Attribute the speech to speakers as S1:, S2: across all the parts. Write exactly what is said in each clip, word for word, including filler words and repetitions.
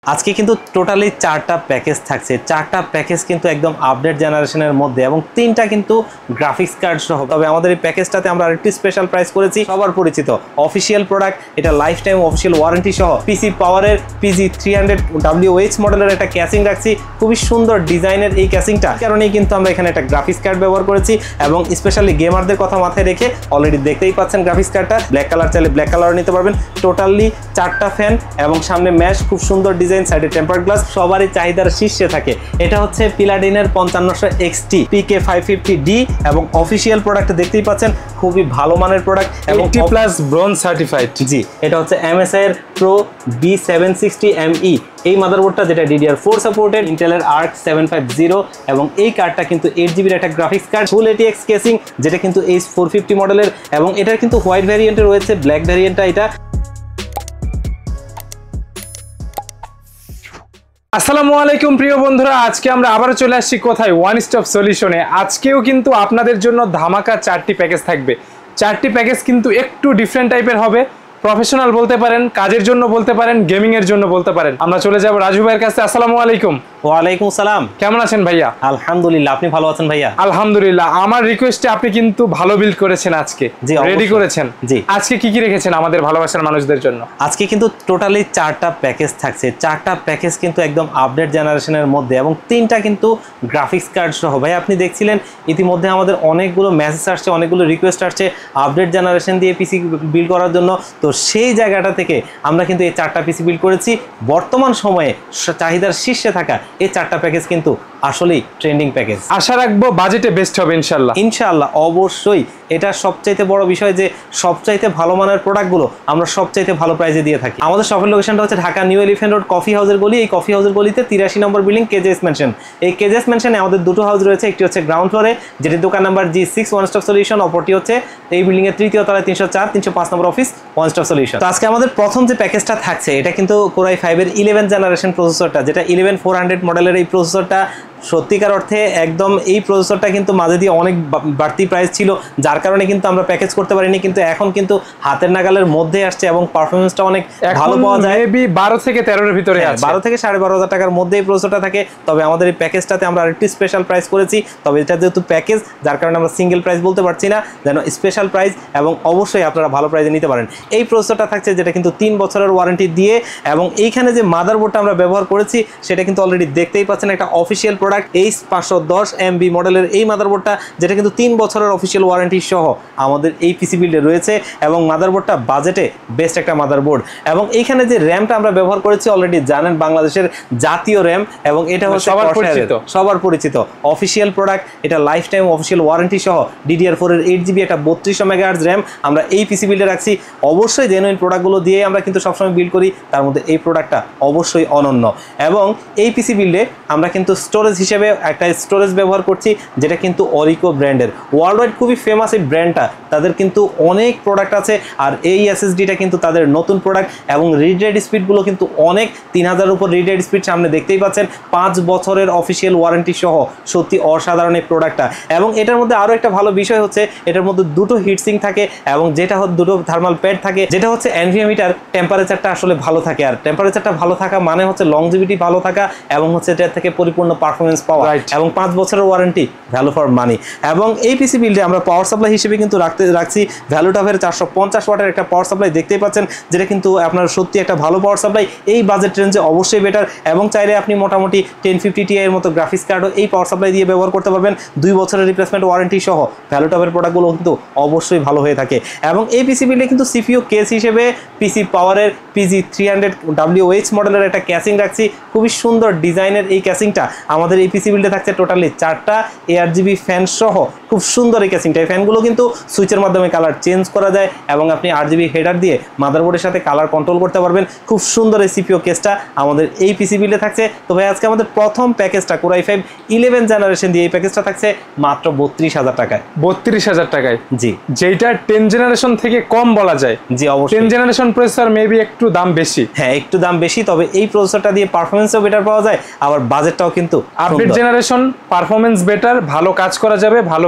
S1: আজকে কিন্তু টোটালি চারটা প্যাকেজ থাকছে। চারটা প্যাকেজ কিন্তু একদম আপডেট জেনারেশনের মধ্যে এবং তিনটা কিন্তু গ্রাফিক্স কার্ড সহ। তবে আমাদের এই প্যাকেজটাতে আমরা আরেকটি স্পেশাল প্রাইস করেছি, সবার পরিচিত অফিসিয়াল প্রোডাক্ট, এটা লাইফ টাইম অফিসিয়াল ওয়ারেন্টি সহ পিসি পাওয়ারের পিজি থ্রি হান্ড্রেড ডাব্লিউএইচ মডেলের একটা ক্যাসিং রাখছি। খুবই সুন্দর ডিজাইনের এই ক্যাসিংটা কারণেই কিন্তু আমরা এখানে একটা গ্রাফিক্স কার্ড ব্যবহার করেছি এবং স্পেশালি গেমারদের কথা মাথায় রেখে অলরেডি দেখতেই পাচ্ছেন গ্রাফিক্স কার্ডটা ব্ল্যাক কালার চাইলে ব্ল্যাক কালারও নিতে পারবেন। টোটালি চারটা ফ্যান এবং সামনে ম্যাশ, খুব সুন্দর ডিজাইন, সাইডে টেম্পার গ্লাস, সবারই চাহিদার শীর্ষে থাকে। এটা হচ্ছে পিলাডিনের পঞ্চান্নশো XT PK five fifty D এবং অফিসিয়াল প্রোডাক্ট দেখতেই পাচ্ছেন, খুবই ভালো মানের প্রোডাক্ট এবং
S2: এইটটি প্লাস ব্রোঞ্জ সার্টিফাইড।
S1: জি, এটা হচ্ছে এমএসআই এর pro B seven sixty ME এই মাদারবোর্ডটা, যেটা ডিডিআর ফোর সাপোর্টেড, ইন্টেলের আর্ক সেভেন ফাইভ জিরো এবং এই কার্ডটা কিন্তু এইট জিবির একটা graphics card, full ATX casing, যেটা কিন্তু এইচ ফোর ফিফটি মডেলের এবং এটার কিন্তু হোয়াইট ভ্যারিয়েন্টে রয়েছে, ব্ল্যাক ভ্যারিয়েন্টটা এটা।
S2: আসসালামু আলাইকুম প্রিয় বন্ধুরা, আজকে আমরা আবারও চলে আসছি কোথায়, ওয়ান স্টপ সলিউশনে। আজকেও কিন্তু আপনাদের জন্য ধামাকা চারটি প্যাকেজ থাকবে। চারটি প্যাকেজ কিন্তু একটু ডিফারেন্ট টাইপের হবে। প্রফেশনাল বলতে পারেন, কাজের জন্য বলতে পারেন, গেমিং এর জন্য বলতে পারেন। আমরা চলে যাব রাজু ভাইয়ের কাছে। আসসালামু আলাইকুম।
S1: ওয়ালাইকুম সালাম।
S2: কেমন আছেন ভাইয়া?
S1: আলহামদুলিল্লাহ, আপনি ভালো আছেন ভাইয়া?
S2: আলহামদুলিল্লাহ। আমার রিকোয়েস্টে আপনি কিন্তু ভালো বিল্ড করেছেন আজকে, রেডি করেছেন।
S1: জি,
S2: আজকে কি কি রেখেছেন আমাদের ভালোবাসার মানুষদের জন্য?
S1: আজকে কিন্তু টোটালি চারটা প্যাকেজ থাকছে। চারটা প্যাকেজ কিন্তু একদম আপডেট জেনারেশনের মধ্যে এবং তিনটা কিন্তু গ্রাফিক্স কার্ড সহ। ভাই আপনি দেখছিলেন ইতিমধ্যে আমাদের অনেকগুলো মেসেজ আসছে, অনেকগুলো রিকোয়েস্ট আসছে আপডেট জেনারেশন দিয়ে পিসি বিল্ড করার জন্য। তো সেই জায়গাটা থেকে আমরা কিন্তু এই চারটা পিসি বিল্ড করেছি। বর্তমান সময়ে চাহিদার শীর্ষে থাকা এই চারটা প্যাকেজ কিন্তু আসলেই ট্রেন্ডিং প্যাকেজ।
S2: আশা রাখবো বাজেটে বেস্ট হবে ইনশাল্লাহ।
S1: ইনশাআল্লাহ, অবশ্যই। এটা সবচাইতে বড় বিষয় যে সবচাইতে ভালো মানের প্রোডাক্টগুলো আমরা সবচাইতে ভালো প্রাইসে দিয়ে থাকি। আমাদের শপের লোকেশনটা হচ্ছে Dhaka new elephant road coffee হাউসের গলি। এই কফি হাউসের গলিতে তিরাশি নম্বর বিল্ডিং, কেজেএস মেনশন। এই কেজেএস মেনশনে আমাদের দুটো হাউস রয়েছে, একটি হচ্ছে গ্রাউন্ড ফ্লোরে, যেটি দোকান number G six one stop solution, অপরটি হচ্ছে এই বিল্ডিং এর তৃতীয় তলায় তিনশো চার তিনশো পাঁচ নম্বর অফিস, ওয়ান স্টপ সলিউশন। তো আজকে আমাদের প্রথম যে প্যাকেজটা থাকছে এটা কিন্তু কোরাই ফাইভ এর ইলেভেন জেনারেশন প্রসেসরটা, যেটা ইলেভেন ফোর হান্ড্রেড মডেলের এই প্রসেসরটা সত্যিকার অর্থে একদম এই প্রসেসরটা কিন্তু মাঝে দিয়ে অনেক বাড়তি প্রাইস ছিল, যার কারণে কিন্তু আমরা প্যাকেজ করতে পারিনি। কিন্তু এখন কিন্তু হাতের নাগালের মধ্যে আসছে এবং পারফরমেন্সটা অনেক ভালো পাওয়া যায়।
S2: মেবি বারো থেকে তেরোর ভিতরে আছে,
S1: বারো থেকে সাড়ে বারো হাজার টাকার মধ্যে এই প্রসেসরটা থাকে। তবে আমাদের এই প্যাকেজটাতে আমরা আরেকটি স্পেশাল প্রাইস করেছি। তবে এটা যেহেতু প্যাকেজ, যার কারণে আমরা সিঙ্গেল প্রাইস বলতে পারছি না, যেন স্পেশাল প্রাইস এবং অবশ্যই আপনারা ভালো প্রাইসে নিতে পারেন। এই প্রসেসরটা থাকছে যেটা কিন্তু তিন বছরের ওয়ারেন্টি দিয়ে এবং এইখানে যে মাদারবোর্ডটা আমরা ব্যবহার করেছি সেটা কিন্তু অলরেডি দেখতেই পাচ্ছেন, একটা অফিসিয়াল প্রোডাক্ট এইচ পাঁচশো দশ এমবি মডেলের এই মাদারবোর্ডটা, যেটা কিন্তু তিন বছরের অফিসিয়াল ওয়ারেন্টি সহ আমাদের এই পিসি বিল্ডে রয়েছে এবং মাদারবোর্ডটা বাজেটে বেস্ট একটা মাদারবোর্ড। এবং এইখানে যে র্যামটা আমরা ব্যবহার করেছি অলরেডি জানেন, বাংলাদেশের জাতীয় র্যাম এবং এটা হচ্ছে
S2: সবার পরিচিত
S1: সবার পরিচিত অফিসিয়াল প্রোডাক্ট। এটা লাইফ টাইম অফিসিয়াল ওয়ারেন্টি সহ ডিডিআর ফোর এর এইট জিবি একটা বত্রিশশো মেগাহার্টজ র্যাম আমরা এই পিসি বিল্ডে রাখছি। অবশ্যই জেনুইন প্রোডাক্টগুলো দিয়ে আমরা কিন্তু সবসময় বিল্ড করি, তার মধ্যে এই প্রোডাক্টটা অবশ্যই অনন্য। এবং এই পিসি বিল্ডে আমরা কিন্তু স্টোরেজ হিসেবে একটা স্টোরেজ ব্যবহার করছি, যেটা কিন্তু অরিকো ব্র্যান্ডের, ওয়ার্ল্ড ওয়াইড খুবই ফেমাস এই ব্র্যান্ডটা। তাদের কিন্তু অনেক প্রোডাক্ট আছে আর এই এসএসডিটা কিন্তু তাদের নতুন প্রোডাক্ট এবং রিড রাইট স্পিডগুলো কিন্তু অনেক, তিন হাজারের উপর রিড রাইট স্পিড সামনে দেখতেই পাচ্ছেন, পাঁচ বছরের অফিসিয়াল ওয়ারেন্টি সহ। সত্যি অসাধারণ এই প্রোডাক্টটা। এবং এটার মধ্যে আরও একটা ভালো বিষয় হচ্ছে এটার মধ্যে দুটো হিটসিং থাকে এবং যেটা হচ্ছে দুটো থার্মাল প্যাড থাকে, যেটা হচ্ছে এনভিএমিটার টেম্পারেচারটা আসলে ভালো থাকে। আর টেম্পারেচারটা ভালো থাকা মানে হচ্ছে লংজিভিটি ভালো থাকা এবং হচ্ছে এটার থেকে পরিপূর্ণ পারফরমেন্স পাওয়া এবং পাঁচ বছরের ওয়ারেন্টি, ভ্যালু ফর মানি। এবং এই পিসি বিল্ডে আমরা পাওয়ার সাপ্লাই হিসেবে কিন্তু রাখতে রাখছি ভ্যালুটপের চারশো পঞ্চাশ ওয়াটের একটা পাওয়ার সাপ্লাই দেখতেই পাচ্ছেন, যেটা কিন্তু আপনার সত্যি একটা ভালো পাওয়ার সাপ্লাই। এই বাজেট রেঞ্জে অবশ্যই বেটার এবং চাইলে আপনি মোটামুটি টেন ফিফটি টি এর মতো গ্রাফিক্স কার্ডও এই পাওয়ার সাপ্লাই দিয়ে ব্যবহার করতে পারবেন। দুই বছরের রিপ্লেসমেন্ট ওয়ারেন্টি সহ ভ্যালুটপের প্রোডাক্টগুলো কিন্তু অবশ্যই ভালো হয়ে থাকে। এবং এই পিসি বিল্ডে কিন্তু সিপিইউ কেস হিসেবে পিসি পাওয়ারের পিজি থ্রি হান্ড্রেড ডাব্লিউএইচ মডেলের একটা ক্যাসিং রাখছি। খুবই সুন্দর ডিজাইনের এই ক্যাসিংটা আমাদের এই পিসি বিল্ডে থাকছে। টোটালি চারটা এআরজিবি ফ্যান সহ খুব সুন্দর এই ক্যাসিংটা। এই ফ্যানগুলো কিন্তু সুইচের মাধ্যমে কালার চেঞ্জ করা যায় এবং আপনি আরজিবি হেডার দিয়ে মাদারবোর্ডের সাথে কালার কন্ট্রোল করতে পারবেন। খুব সুন্দর এই সিপিইউ কেসটা আমাদের এই পিসি বিল্ডে থাকছে। তো ভাই আজকে আমাদের প্রথম প্যাকেজটা কোরাই ফাইভ ইলেভেন জেনারেশন দিয়ে এই প্যাকেজটা থাকছে মাত্র বত্রিশ হাজার টাকায়।
S2: বত্রিশ হাজার টাকায়,
S1: জি,
S2: যেটা টেন জেনারেশন থেকে কম বলা যায়।
S1: জি অবশ্যই,
S2: টেন জেনারেশন প্রসেসর মেবি একটু দাম বেশি।
S1: হ্যাঁ একটু দাম বেশি, তবে এই প্রসেসরটা দিয়ে পারফরমেন্সও বেটার পাওয়া যায়, আবার বাজেটটাও কিন্তু
S2: আপডেট জেনারেশন, পারফরমেন্স বেটার, ভালো কাজ করা যাবে, ভালো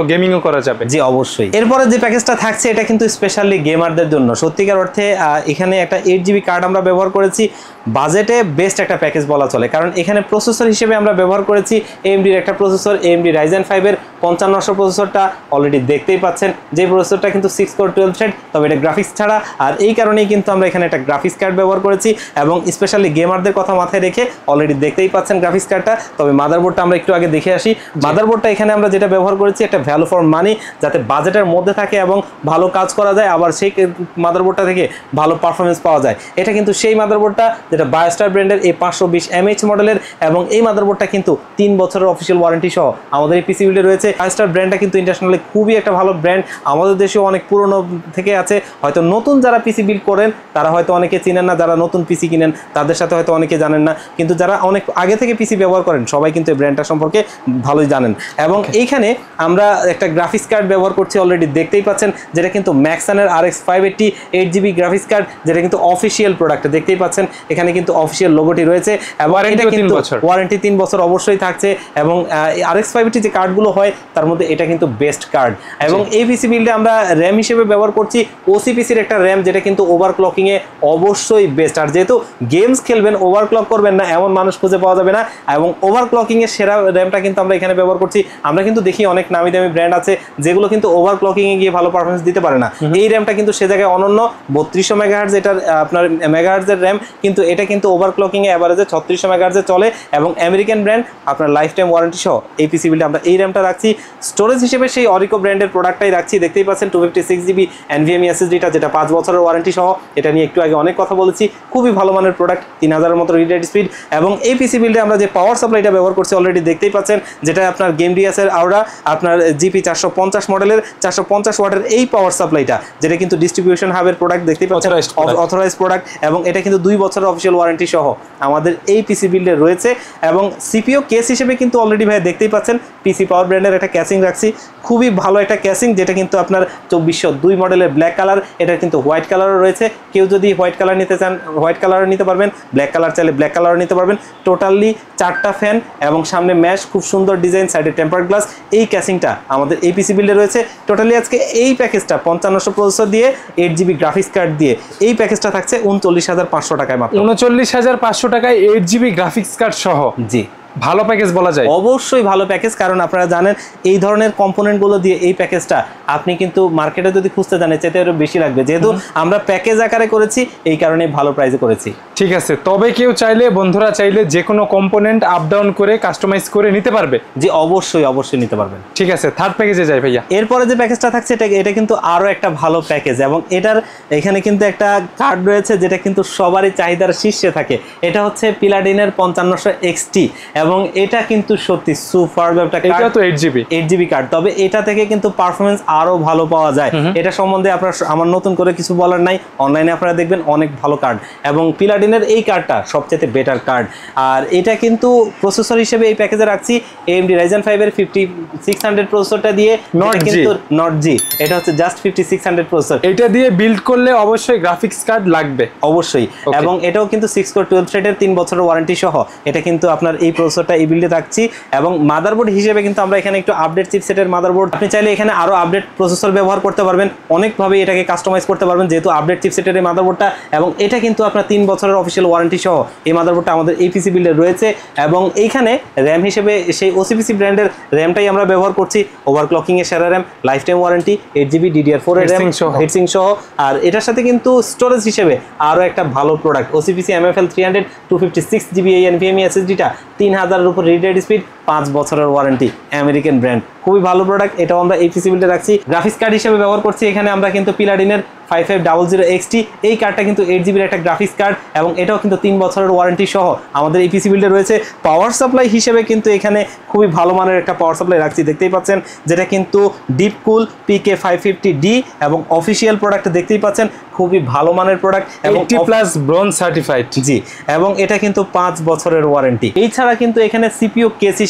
S2: গেমিংও করা যাবে।
S1: জি অবশ্যই। এরপরে যে প্যাকেজটা থাকছে এটা কিন্তু স্পেশালি গেমারদের জন্য, সত্যিকার অর্থে এখানে একটা এইট জিবি কার্ড আমরা ব্যবহার করেছি, বাজেটে বেস্ট একটা প্যাকেজ বলা চলে, কারণ এখানে প্রসেসর হিসেবে আমরা ব্যবহার করেছি এএমডির একটা প্রসেসর, এএমডি রাইজেন ফাইভের পঞ্চান্নশো প্রসেসরটা অলরেডি দেখতেই পাচ্ছেন, যে প্রসেসরটা কিন্তু সিক্স কোর টুয়েলভ থ্রেড, তবে এটা গ্রাফিক্স ছাড়া, আর এই কারণেই কিন্তু আমরা এখানে একটা গ্রাফিক্স কার্ড ব্যবহার করেছি এবং স্পেশালি গেমারদের কথা মাথায় রেখে অলরেডি দেখতেই পাচ্ছেন গ্রাফিক্স কার্ডটা। তবে মাদারবোর্ডটা আমরা একটু আগে দেখে আসি। মাদারবোর্ডটা এখানে আমরা যেটা ব্যবহার করেছি একটা ভ্যালু ফর মানি, যাতে বাজেটের মধ্যে থাকে এবং ভালো কাজ করা যায়, আবার সেই মাদারবোর্ডটা থেকে ভালো পারফরমেন্স পাওয়া যায়। এটা কিন্তু সেই মাদারবোর্ডটা যেটা বায়োস্টার ব্র্যান্ডের এই পাঁচশো বিশ এমএইচ মডেলের, এবং এই মাদারবোর্ডটা কিন্তু তিন বছরের অফিসিয়াল ওয়ারেন্টি সহ আমাদের এই পিসি বিল্ডে রয়েছে। বায়োস্টার ব্র্যান্ডটা কিন্তু ইন্টারন্যাশনালি খুবই একটা ভালো ব্র্যান্ড, আমাদের দেশেও অনেক পুরনো থেকে আছে। হয়তো নতুন যারা পিসি বিল্ড করেন তারা হয়তো অনেকে চিনেন না, যারা নতুন পিসি কিনেন তাদের সাথে হয়তো অনেকে জানেন না, কিন্তু যারা অনেক আগে থেকে পিসি ব্যবহার করেন সবাই কিন্তু এই ব্র্যান্ডটা সম্পর্কে ভালোই জানেন। এবং এইখানে আমরা একটা গ্রাফিক্স কার্ড ব্যবহার করছি, অলরেডি দেখতেই পাচ্ছেন, যেটা কিন্তু ম্যাক্সানের আর X five eighty eight GB graphics card, যেটা কিন্তু অফিসিয়াল প্রোডাক্ট, দেখতেই পাচ্ছেন এখানে কিন্তু অফিসিয়াল লোগোটি রয়েছে এবং এটা কিন্তু ওয়ারেন্টি তিন বছর অবশ্যই থাকছে। এবং আর এক্স ফাইভ এইটটি যে কার্ডগুলো হয় তার মধ্যে এটা কিন্তু বেস্ট কার্ড। এবং এই পিসি বিল্ডে আমরা র্যাম হিসেবে ব্যবহার করছি ওসিপিসির একটা র্যাম, যেটা কিন্তু ওভারক্লকিংয়ে অবশ্যই বেস্ট। আর যেহেতু গেমস খেলবেন ওভারক্লক করবেন না এমন মানুষ খুঁজে পাওয়া যাবে না, এবং ওভারক্লকিংয়ের সেরা র্যামটা কিন্তু আমরা এখানে ব্যবহার করছি। আমরা কিন্তু দেখি অনেক নামি দামি ব্র্যান্ড আছে যেগুলো কিন্তু ওভারক্লকিংয়ে গিয়ে ভালো পারফরমেন্স দিতে পারে না, এই র্যামটা কিন্তু সে জায়গায় অনন্য। বত্রিশশো মেগাহার্জ এটার আপনার মেগাহার্জের র্যাম, কিন্তু এটা কিন্তু ওভারক্লকিংয়ে অ্যাভারেজে ছত্রিশশো মেগাহার্জে চলে, এবং আমেরিকান ব্র্যান্ড আপনার লাইফ টাইম ওয়ারেন্টি সহ এই পিসি বিল্ডে আমরা এই র্যামটা রাখছি। স্টোরেজ হিসেবে সেই অরিকো ব্র্যান্ডের প্রোডাক্টটাই রাখছি, দেখতেই পাচ্ছেন two fifty six GB NVMe এসএসডিটা, যেটা পাঁচ বছরের ওয়ারেন্টি সহ, এটা নিয়ে একটু আগে অনেক কথা বলেছি, খুবই ভালো মানের প্রোডাক্ট, তিন হাজারের মতো রিড রাইট স্পিড। এবং এই পিসি বিল্ডে আমরা যে পাওয়ার সাপ্লাইটা ব্যবহার করছি অলরেডি দেখতেই পাচ্ছেন, যেটা আপনার গেম ডিএসের আওরা আপনার জিপি চারশো পঞ্চাশ মডেলের চারশো পঞ্চাশ ওয়াটের এই পাওয়ার সাপ্লাইটা, যেটা কিন্তু ডিস্ট্রিবিউশন হাবের প্রোডাক্ট, দেখতেই পাচ্ছেন অথরাইজড প্রোডাক্ট, এবং এটা কিন্তু দুই বছরের অফিসিয়াল ওয়ারেন্টি সহ আমাদের এই পিসি বিল্ডে রয়েছে। এবং সিপিও কেস হিসেবে কিন্তু অলরেডি ভাই দেখতেই পাচ্ছেন পিসি পাওয়ার ব্র্যান্ডের একটা ক্যাসিং রাখছি, খুবই ভালো একটা ক্যাসিং, যেটা কিন্তু আপনার চব্বিশশো দুই মডেলের ব্ল্যাক কালার, এটা কিন্তু হোয়াইট কালারও রয়েছে, কেউ যদি হোয়াইট কালার নিতে চান হোয়াইট কালারও নিতে পারবেন, ব্ল্যাক কালার চাইলে ব্ল্যাক কালারও নিতে পারবেন। টোটালি চারটা ফ্যান এবং সামনে ম্যাশ, খুব সুন্দর ডিজাইন, সাইডে টেম্পার্ড গ্লাস, এই ক্যাসিংটা আমাদের এই পিসি বিল্ডে রয়েছে। টোটালি আজকে এই প্যাকেজটা পঞ্চান্নশো প্রসেসর দিয়ে এইট জিবি গ্রাফিক্স কার্ড দিয়ে এই প্যাকেজটা থাকছে উনচল্লিশ হাজার পাঁচশো টাকায় মাত্র।
S2: উনচল্লিশ হাজার পাঁচশো টাকায় এইট জিবি গ্রাফিক্স কার্ড সহ।
S1: জি
S2: ভালো প্যাকেজ বলা যায়,
S1: অবশ্যই ভালো প্যাকেজ, কারণ আপনারা জানেন এই ধরনের কম্পোনেন্টগুলো দিয়ে এই প্যাকেজটা আপনি কিন্তু মার্কেটে যদি খুঁজতে জানেন চাইতে আরো বেশি লাগবে, যেহেতু আমরা প্যাকেজ আকারে করেছি এই কারণে ভালো প্রাইসে করেছি।
S2: ঠিক আছে, তবে কেউ চাইলে বন্ধুরা চাইলে যে কোনো কম্পোনেন্ট আপ ডাউন করে কাস্টমাইজ করে নিতে পারবে।
S1: জি অবশ্যই অবশ্যই নিতে পারবেন।
S2: ঠিক আছে, থার্ড প্যাকেজে যাই ভাইয়া।
S1: এরপরে যে প্যাকেজটা থাকছে এটা এটা কিন্তু আরো একটা ভালো প্যাকেজ, এবং এটার এখানে কিন্তু একটা কার্ড রয়েছে যেটা কিন্তু সবারই চাহিদার শীর্ষে থাকে, এটা হচ্ছে পিলাডিনের পঞ্চান্নশো এক্সটি, এবং এটা কিন্তু সত্যি সুপার একটা কার্ড,
S2: এটা তো eight GB
S1: eight GB card, তবে এটা থেকে কিন্তু পারফরমেন্স আরো ভালো পাওয়া যায়। এটা সম্বন্ধে আপনার আমার নতুন করে কিছু বলার নাই, অনলাইনে আপনারা দেখবেন অনেক ভালো কার্ড, এবং পিলাডিনের এই কার্ডটা সবচেয়ে বেটার কার্ড। আর এটা কিন্তু প্রসেসর হিসেবে এই প্যাকেজে রাখছি এএমডি রাইজেন ফাইভ এর ফিফটি সিক্স হান্ড্রেড প্রসেসরটা দিয়ে,
S2: নট
S1: কিন্তু নট জি, এটা হচ্ছে just fifty six hundred processor.
S2: এটা দিয়ে বিল্ড করলে অবশ্যই গ্রাফিক্স কার্ড লাগবে
S1: অবশ্যই, এবং এটাও কিন্তু সিক্স কোর টুয়েলভ থ্রেডের তিন বছরের ওয়ারেন্টি সহ, এটা কিন্তু আপনার এই প্রসেসরটা এই বিল্ডে থাকছে। এবং মাদারবোর্ড হিসেবে কিন্তু আমরা এখানে একটু আপডেট চিপসেটের মাদারবোর্ড, আপনি চাইলে এখানে আরো আপডেট প্রসেসর ব্যবহার করতে পারবেন, অনেকভাবে এটাকে কাস্টমাইজ করতে পারবেন, যেহেতু আপডেট চিপসেটের এই মাদারবোর্ডটা, এবং এটা কিন্তু আপনার তিন বছরের অফিসিয়াল ওয়ারেন্টি সহ এই মাদারবোর্ডটা আমাদের এই পিসি বিল্ডে রয়েছে। এবং এইখানে র্যাম হিসেবে সেই ওসিপিসি ব্র্যান্ডের র্যামটাই আমরা ব্যবহার করছি, ওভারক্লকিং এর সেরা RAM, lifetime warranty, eight GB DDR four এর র্যাম, হিটসিং সহ। আর এটার সাথে কিন্তু স্টোরেজ হিসেবে আরো একটা ভালো product OCPC MFL three hundred two fifty six GB এই এনভিএমই এসএসডিটা, তিন হাজারের উপর রিড রাইট স্পিড, পাঁচ বছরের ওয়ারেন্টি, আমেরিকান ব্র্যান্ড, খুবই ভালো প্রোডাক্ট, এটাও আমরা এই পিসি বিল্ডে রাখছি। গ্রাফিক্স কার্ড হিসেবে ব্যবহার করছি এখানে আমরা কিন্তু পিলাডিনের five five double zero XT, এই কার্ডটা কিন্তু এইট জিবির একটা গ্রাফিক্স কার্ড, এবং এটাও কিন্তু তিন বছরের ওয়ারেন্টি সহ আমাদের এই পিসি বিল্ডে রয়েছে। পাওয়ার সাপ্লাই হিসেবে কিন্তু এখানে খুবই ভালো মানের একটা পাওয়ার সাপ্লাই রাখছি, দেখতেই পাচ্ছেন, যেটা কিন্তু Deepcool PK five fifty D, এবং অফিসিয়াল প্রোডাক্ট দেখতেই পাচ্ছেন, খুবই ভালো মানের প্রোডাক্ট, এবং
S2: প্লাস ব্রোঞ্জ সার্টিফাইড।
S1: জি, এবং এটা কিন্তু পাঁচ বছরের ওয়ারেন্টি। এছাড়া কিন্তু এখানে সিপিইউ কেস হিসেবে খুব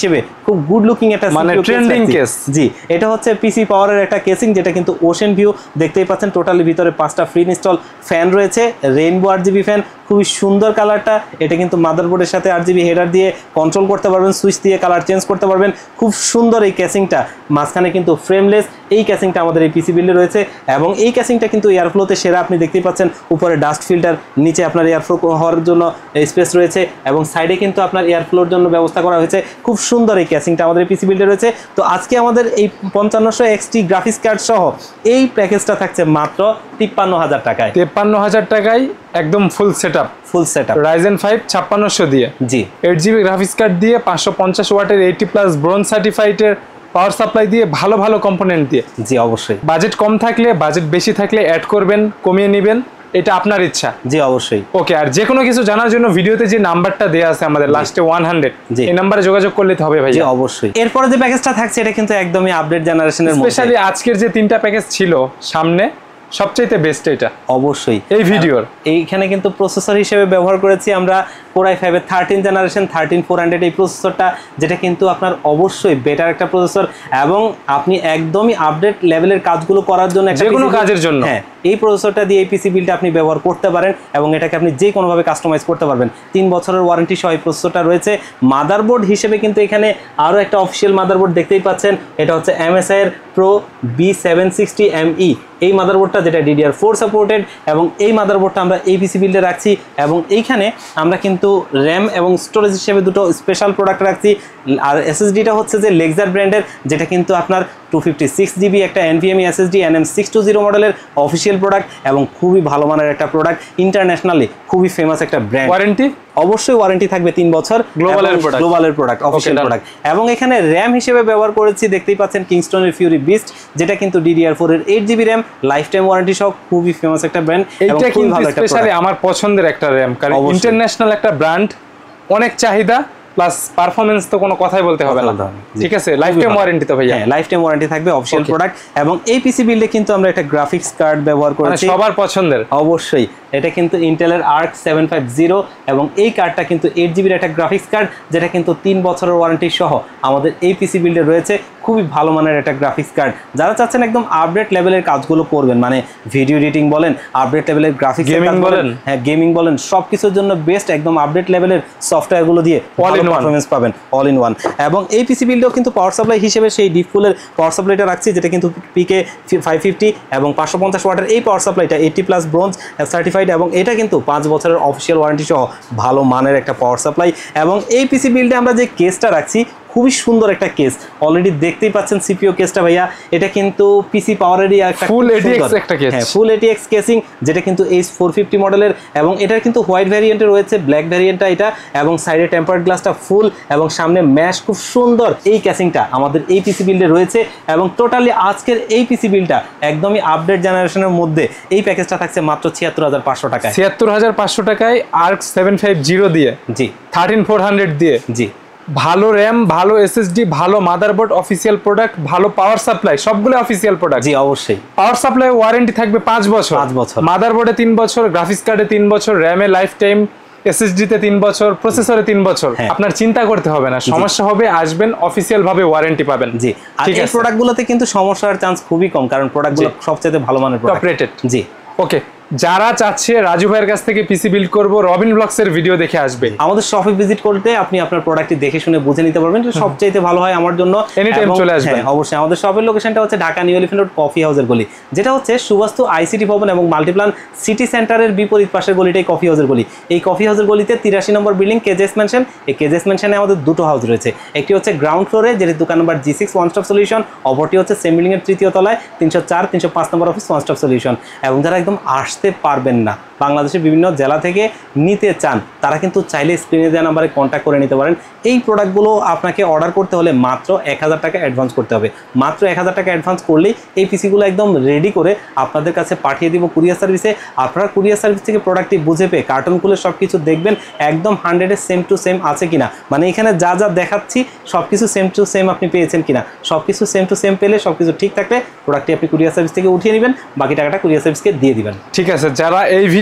S1: খুব গুড লুকিং একটা
S2: মানে ট্রেন্ডিং কেস।
S1: জি, এটা হচ্ছে পিসি পাওয়ারের একটা কেসিং, যেটা কিন্তু ওশেন ভিউ দেখতেই পাচ্ছেন। টোটালি ভিতরে পাঁচটা ফ্রি ইনস্টল ফ্যান রয়েছে, রেইনবো আরজিবি ফ্যান, খুবই সুন্দর কালারটা। এটা কিন্তু মাদারবোর্ডের সাথে আরজিবি হেডার দিয়ে কন্ট্রোল করতে পারবেন, সুইচ দিয়ে কালার চেঞ্জ করতে পারবেন। খুব সুন্দর এই ক্যাসিংটা, মাঝখানে কিন্তু ফ্রেমলেস এই ক্যাসিংটা আমাদের এই পিসি বিল্ডে রয়েছে। এবং এই ক্যাসিংটা কিন্তু এয়ারফ্লোতে সেরা, আপনি দেখতেই পাচ্ছেন। উপরে ডাস্ট ফিল্টার, নিচে আপনার এয়ারফ্লো হওয়ার জন্য স্পেস রয়েছে এবং সাইডে কিন্তু আপনার এয়ারফ্লোর জন্য ব্যবস্থা করা হয়েছে। খুব সুন্দর এই ক্যাসিংটা আমাদের পিসি বিল্ডে রয়েছে। তো আজকে আমাদের এই পঞ্চান্নশো এক্সটি গ্রাফিক্স কার্ড সহ এই প্যাকেজটা থাকছে মাত্র তিপ্পান্ন হাজার টাকায়।
S2: তিপ্পান্ন হাজার টাকায় একদম full setup,
S1: full setup
S2: Ryzen five ছাপ্পান্নশো দিয়ে,
S1: জি
S2: এইট জিবি গ্রাফিক্স কার্ড দিয়ে, পাঁচশো পঞ্চাশ ওয়াটের এইটি প্লাস ব্রোঞ্জ সার্টিফাইডের পাওয়ার সাপ্লাই দিয়ে, ভালো ভালো কম্পোনেন্ট দিয়ে।
S1: জি অবশ্যই।
S2: বাজেট কম থাকলে, বাজেট বেশি থাকলে অ্যাড করবেন, কমিয়ে নেবেন, এটা আপনার ইচ্ছা।
S1: জি অবশ্যই।
S2: ওকে, আর যে কোনো কিছু জানার জন্য ভিডিওতে যে নাম্বারটা দেওয়া আছে আমাদের লাস্টে ওয়ান হান্ড্রেড, এই নাম্বারে যোগাযোগ করলে হবে ভাই।
S1: জি অবশ্যই। এরপরে যে প্যাকেজটা থাকছে এটা কিন্তু একদমই আপডেট জেনারেশনের মধ্যে।
S2: স্পেশালি আজকের যে তিনটা প্যাকেজ ছিল সামনে, সবচেয়ে বেস্ট এটা
S1: অবশ্যই
S2: এই ভিডিওর।
S1: এইখানে কিন্তু প্রসেসর হিসেবে ব্যবহার করেছি আমরা কোর আই ফাইভ এর thirteen generation thirteen four hundred এই প্রসেসরটা, যেটা কিন্তু আপনার অবশ্যই বেটার একটা প্রসেসর এবং আপনি একদমই আপডেট লেভেলের কাজগুলো করার জন্য,
S2: যে কোনো কাজের জন্য,
S1: হ্যাঁ এই প্রসেসরটা দিয়ে এই পিসি বিলটা আপনি ব্যবহার করতে পারেন এবং এটাকে আপনি যে কোনোভাবে কাস্টমাইজ করতে পারবেন। তিন বছরের ওয়ারেন্টি সহ এই প্রসেসরটা রয়েছে। মাদারবোর্ড হিসেবে কিন্তু এখানে আরও একটা অফিসিয়াল মাদারবোর্ড দেখতেই পাচ্ছেন, এটা হচ্ছে এমএসআই এর pro B seven sixty M E এই মাদারবোর্ডটা, যেটা ডিডিআর ফোর সাপোর্টেড। এবং এই মাদারবোর্ডটা আমরা এই পিসি বিল্ডে রাখছি এবং এইখানে আমরা কিন্তু র্যাম এবং স্টোরেজ হিসেবে দুটো স্পেশাল প্রোডাক্ট রাখছি। আর এসএসডিটা হচ্ছে যে লেক্সার ব্র্যান্ডের, যেটা কিন্তু আপনার টু ফিফটি সিক্স জিবি একটা NVMe SSD N M six two zero মডেলের অফিসিয়াল প্রোডাক্ট এবং খুবই ভালো মানের একটা প্রোডাক্ট, ইন্টারন্যাশনালি খুবই ফেমাস একটা ব্র্যান্ড।
S2: ওয়ারেন্টি
S1: অবশ্যই ওয়ারেন্টি থাকবে তিন বছর,
S2: গ্লোবালের প্রোডাক্ট,
S1: গ্লোবালের প্রোডাক্ট, অফিসিয়াল প্রোডাক্ট। এবং এখানে র্যাম হিসেবে ব্যবহার করেছি, দেখতেই পাচ্ছেন কিংস্টনের ফিউরি বিস্ট, যেটা কিন্তু ডিডিআর ফোর এর eight GB RAM, lifetime warranty সহ খুবই ফেমাস একটা ব্র্যান্ড।
S2: এইটা কিন্তু স্পেশালি আমার পছন্দের একটা র্যাম, কারণ ইন্টারন্যাশনাল একটা ব্র্যান্ড, অনেক চাহিদা, প্লাস পারফরম্যান্স তো কোনো কথাই বলতে হবে না। ঠিক আছে, লাইফ টাইম ওয়ারেন্টি তো ভাইয়া,
S1: হ্যাঁ লাইফ টাইম ওয়ারেন্টি থাকবে, অফিশিয়াল প্রোডাক্ট। এবং এই পিসি বিল্ডে কিন্তু আমরা একটা গ্রাফিক্স কার্ড ব্যবহার করেছি,
S2: সবার পছন্দের।
S1: অবশ্যই এটা কিন্তু ইন্টেলের আর্ক সেভেন ফাইভ জিরো এবং এই কার্ডটা কিন্তু এইট জিবির একটা গ্রাফিক্স কার্ড, যেটা কিন্তু তিন বছরের ওয়ারেন্টি সহ আমাদের এই পিসি বিল্ডে রয়েছে। খুবই ভালো মানের একটা গ্রাফিক্স কার্ড, যারা চাচ্ছেন একদম আপডেট লেভেলের কাজগুলো করবেন, মানে ভিডিও এডিটিং বলেন, আপডেট লেভেলের গ্রাফিক্স
S2: গেমিং বলেন,
S1: হ্যাঁ গেমিং বলেন, সব কিছুর জন্য বেস্ট, একদম আপডেট লেভেলের সফটওয়্যারগুলো দিয়ে
S2: অল ইন ওয়ান
S1: পারফরম্যান্স পাবেন, অল ইন ওয়ান। এবং এই পিসি বিল্ডেও কিন্তু পাওয়ার সাপ্লাই হিসেবে সেই ডিপফুলের পাওয়ার সাপ্লাইটা রাখছি, যেটা কিন্তু পিকে ফাইভ ফিফটি এবং পাঁচশো পঞ্চাশ ওয়াটের এই পাওয়ার সাপ্লাইটা এইটি প্লাস ব্রোঞ্জ সার্টিফাইড এবং এটা কিন্তু পাঁচ বছরের অফিসিয়াল ওয়ারেন্টি সহ ভালো মানের একটা পাওয়ার সাপ্লাই। এবং এই পিসি বিল্ডে আমরা যে কেসটা রাখছি, খুবই সুন্দর একটা কেস, অলরেডি দেখতেই পাচ্ছেন সিপিইউ কেসটা ভাইয়া, এটা কিন্তু পিসি পাওয়ারেরই একটা
S2: ফুল এটিএক্স একটা কেস,
S1: হ্যাঁ ফুল এটিএক্স কেসিং, যেটা কিন্তু এইচ ফোর ফিফটি মডেলের এবং এটার কিন্তু হোয়াইট ভ্যারিয়েন্টে রয়েছে, ব্ল্যাক ভ্যারিয়েন্টটা এটা, এবং সাইডে টেম্পার্ড গ্লাসটা ফুল এবং সামনে ম্যাশ, খুব সুন্দর এই কেসিংটা আমাদের এই পিসি বিল্ডে রয়েছে। এবং টোটালি আজকের এই পিসি বিলটা একদমই আপডেট জেনারেশনের মধ্যে এই প্যাকেজটা থাকছে মাত্র ছিয়াত্তর হাজার পাঁচশো টাকায়,
S2: ছিয়াত্তর হাজার পাঁচশো টাকায় আর্ক সেভেন ফাইভ জিরো দিয়ে,
S1: জি
S2: থার্টিন ফোর হান্ড্রেড দিয়ে,
S1: জি
S2: ভালো র্যাম, ভালো এসএসডি, ভালো মাদারবোর্ড, অফিসিয়াল প্রোডাক্ট, ভালো পাওয়ার সাপ্লাই, সবগুলো অফিসিয়াল প্রোডাক্ট।
S1: জি অবশ্যই।
S2: পাওয়ার সাপ্লাই ওয়ারেন্টি থাকবে পাঁচ বছর,
S1: পাঁচ বছর,
S2: মাদারবোর্ডে তিন বছর, গ্রাফিক্স কার্ডে তিন বছর, র্যামে লাইফ টাইম, এসএসডিতে তিন বছর, প্রসেসরে তিন বছর। আপনার চিন্তা করতে হবে না, সমস্যা হবে আসবেন, অফিসিয়াল ভাবে ওয়ারেন্টি পাবেন।
S1: জি, আর এই প্রোডাক্টগুলোতে কিন্তু সমস্যার চান্স খুবই কম, কারণ প্রোডাক্টগুলো সবচেয়ে ভালো মানের প্রোডাক্ট, টপ রেটেড। জি
S2: ওকে, যারা চাচ্ছে রাজু ভাইয়ের কাছ থেকে পিসি বিল্ড করব, রবিন ব্লগস এর ভিডিও দেখে আসবে।
S1: আমাদের শপে ভিজিট করতে আপনি আপনার প্রোডাক্টটি দেখে শুনে বুঝে নিতে পারবেন, এটা সবচেয়ে ভালো হয় আমার জন্য।
S2: এনি টাইম চলে আসবেন।
S1: হ্যাঁ অবশ্যই। আমাদের শপের লোকেশনটা হচ্ছে Dhaka new elephant road coffee হাউসের গলি, যেটা হচ্ছে সুবাস্তু আইসিটি ভবন এবং মাল্টিপ্লান সিটি সেন্টারের বিপরীত পাশের গলিটাই কফি হাউসের গলি। এই কফি হাউসের গলিতে তিরাশি নম্বর বিল্ডিং কেজেস ম্যানশন। এই কেজেস ম্যানশনে আমাদের দুটো হাউস রয়েছে, একটি হচ্ছে গ্রাউন্ড ফ্লোরে যেটি দোকান number G six one stop solution, অপরটি হচ্ছে সেম বিল্ডিং এর তৃতীয় তলায় তিনশো চার তিনশো পাঁচ নম্বর অফিস ওয়ান স্টপ সলিউশন। এবং যারা একদম আসতে পারবেন না, বাংলাদেশের বিভিন্ন জেলা থেকে নিতে চান, তারা কিন্তু চাইলে স্ক্রিনে দেওয়া নাম্বারে কন্ট্যাক্ট করে নিতে পারেন। এই প্রোডাক্টগুলো আপনাকে অর্ডার করতে হলে মাত্র এক হাজার টাকা অ্যাডভান্স করতে হবে। মাত্র এক হাজার টাকা অ্যাডভান্স করলেই এই পিসিগুলো একদম রেডি করে আপনাদের কাছে পাঠিয়ে দিব কুরিয়ার সার্ভিসে। আপনারা কুরিয়ার সার্ভিস থেকে প্রোডাক্টটি বুঝে পেয়ে কার্টন খুলে সব কিছু দেখবেন একদম হান্ড্রেডের সেম টু সেম আছে কিনা, মানে এখানে যা যা দেখাচ্ছি সব কিছু সেম টু সেম আপনি পেয়েছেন কিনা। সব কিছু সেম টু সেম পেলে, সব কিছু ঠিক থাকলে প্রোডাক্টটি আপনি কুরিয়ার সার্ভিস থেকে উঠিয়ে নেবেন, বাকি টাকাটা কুরিয়ার সার্ভিসকে দিয়ে দিবেন।
S2: ঠিক আছে, যারা এই ভিডিও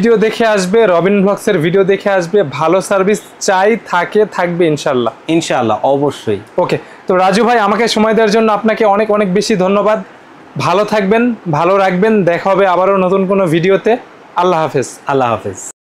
S2: ভিডিও দেখে আসবে, রবিন ব্লগসের ভিডিও দেখে আসবে, ভালো সার্ভিস চাই, থাকে, থাকবে ইনশাল্লাহ।
S1: ইনশাআল্লাহ, অবশ্যই।
S2: ওকে, তো রাজু ভাই আমাকে সময় দেওয়ার জন্য আপনাকে অনেক অনেক বেশি ধন্যবাদ। ভালো থাকবেন, ভালো রাখবেন, দেখা হবে আবারও নতুন কোনো ভিডিওতে। আল্লাহ হাফেজ।
S1: আল্লাহ হাফেজ।